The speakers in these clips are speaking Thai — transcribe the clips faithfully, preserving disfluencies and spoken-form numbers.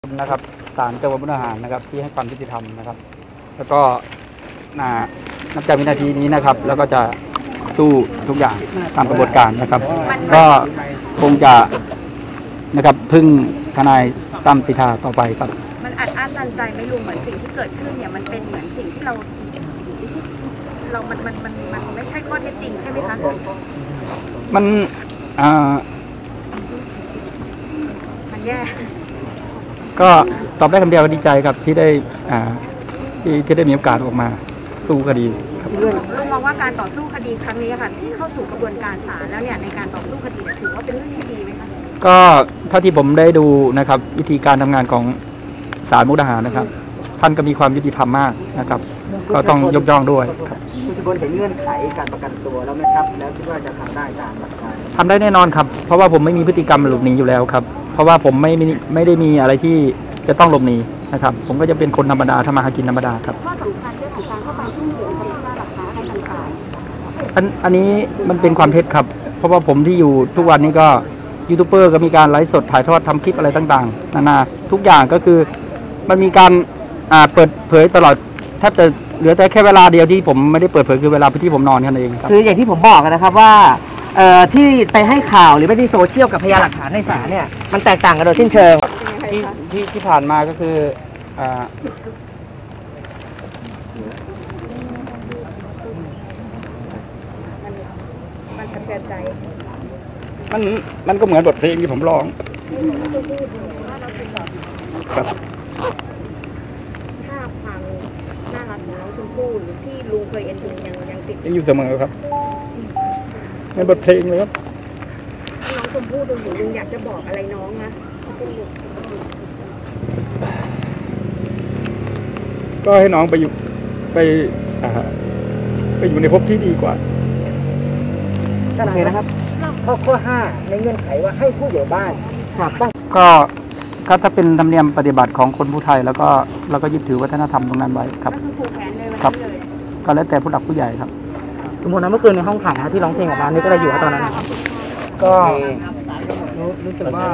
นะครับศาลจังหวัดมุกดาหารนะครับที่ให้ความยุติธรรมนะครับแล้วก็นับจากวินาทีนี้นะครับแล้วก็จะสู้ทุกอย่างตามกระบวนการนะครับก็คงจะนะครับพึ่งทนายตั้มสิทธาต่อไปครับมันอัดอั้นตันใจไม่รู้เหมือนสิ่งที่เกิดขึ้นเนี่ยมันเป็นเหมือนสิ่งที่เราเรามันมันมันมันไม่ใช่ข้อเท็จจริงใช่ไหมคะมันอ่ามันแย่ก็ตอบได้คำเดียวดีใจครับที่ได้อ่าที่ที่ได้มีโอกาสออกมาสู้คดีครับลุงมองว่าการต่อสู้คดีครั้งนี้ค่ะที่เข้าสู่กระบวนการศาลแล้วเนี่ยในการต่อสู้คดีถือว่าเป็นเรื่องที่ดีไหมคะก็เท่าที่ผมได้ดูนะครับวิธีการทำงานของศาลมุกดาหารนะครับท่านก็มีความยุติธรรมมากนะครับก็ต้องยกย่องด้วยครับคุณชุมพลเห็นเงื่อนไขการประกันตัวแล้วไหมครับแล้วคิดว่าจะทำได้ตามหลักการทำได้แน่นอนครับเพราะว่าผมไม่มีพฤติกรรมหลบหนีอยู่แล้วครับเพราะว่าผมไม่ไม่ได้มีอะไรที่จะต้องหลบหนีนะครับผมก็จะเป็นคนธรรมดาทำมาหากินธรรมดาครับข้อสำคัญเรื่องของการเข้าไปทุ่มเทในการรักษาการต่างๆอันอันนี้มันเป็นความเท็จครับเพราะว่าผมที่อยู่ทุกวันนี้ก็ยูทูบเบอร์ก็มีการไลฟ์สดถ่ายทอดทำคลิปอะไรต่างๆนานาทุกอย่างก็คือมันมีการเปิดเผยตลอดแทบจะเหลือแต่แค่เวลาเดียวที่ผมไม่ได้เปิดเผยคือเวลาที่ผมนอนแค่นั้นเองครับคืออย่างที่ผมบอกนะครับว่าที่ไปให้ข่าวหรือไม่ที่โซเชียลกับพยานหลักฐานในศาลเนี่ยมันแตกต่างกันโดยสิ้นเชิงที่ที่ที่ผ่านมาก็คือมันสะเทือนใจมันมันก็เหมือนบทเพลงที่ผมร้องครับภาพความน่ารักของน้องชมพู่หรือที่ลุงเคยเอ็นดูยังยังติดยังอยู่เสมอครับในบทเพลงเลยครับน้องชมพู่ดูอยู่ลุงอยากจะบอกอะไรน้องนะก็ให้น้องไปอยู่ไปไปอยู่ในภพที่ดีกว่าโอเคนะครับข้อข้อห้าในเงื่อนไขว่าให้ผู้ใหญ่บ้านครับก็ก็ถ้าเป็นธรรมเนียมปฏิบัติของคนผู้ไทยแล้วก็เราก็ยึดถือวัฒนธรรมตรงนั้นไว้ครับครับก็แล้วแต่ผู้หลักผู้ใหญ่ครับสมมตินะเมื่อคืนในห้องขังที่ร้องเพลงออกมานี่ก็ได้อยู่ตอนนั้นก็รู้สึกว่า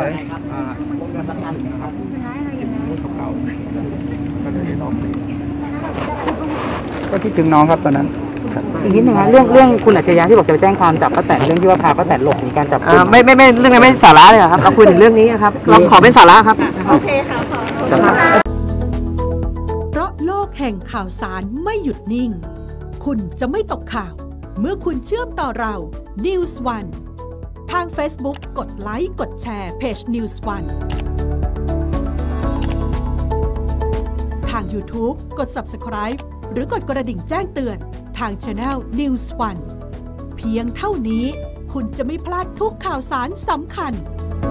ก็คิดถึงน้องครับตอนนั้นอีกนิดนึงนะเรื่องเรื่องคุณอัจฉริยะที่บอกจะไปแจ้งความจับป้าแตนเรื่องที่ว่าพาป้าแตนหลบหนีการจับกุมไม่ไม่ไม่เรื่องนี้ไม่สาระเลยครับเราคุยถึงเรื่องนี้ครับเราขอเป็นสาระครับโอเคค่ะเพราะโลกแห่งข่าวสารไม่หยุดนิ่งคุณจะไม่ตกข่าวเมื่อคุณเชื่อมต่อเรา นิวส์ วัน ทาง เฟซบุ๊ก กดไลค์กดแชร์เพจ นิวส์ วัน ทาง ยูทูบ กด ซับสไครบ์ หรือกดกระดิ่งแจ้งเตือนทาง Channel นิวส์ วัน เพียงเท่านี้คุณจะไม่พลาดทุกข่าวสารสำคัญ